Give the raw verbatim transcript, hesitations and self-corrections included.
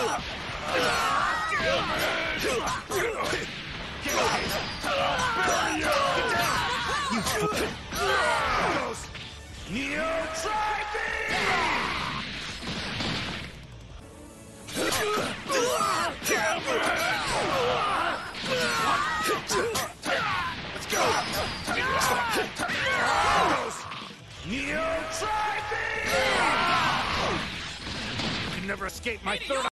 Neo, try me! Let's go! Neo, try me! You can never escape my third.